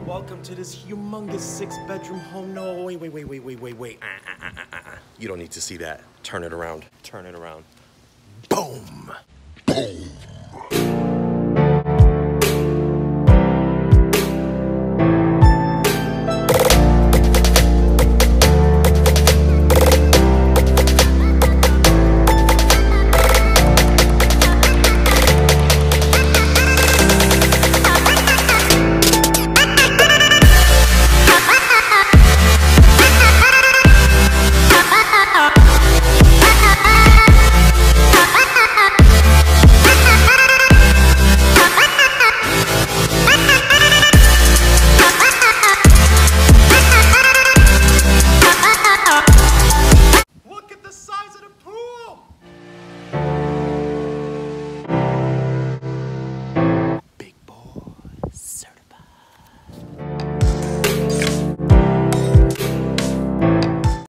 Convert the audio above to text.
welcome to this humongous 6-bedroom home. No, wait. You don't need to see that. Turn it around. Turn it around. Boom. Boom.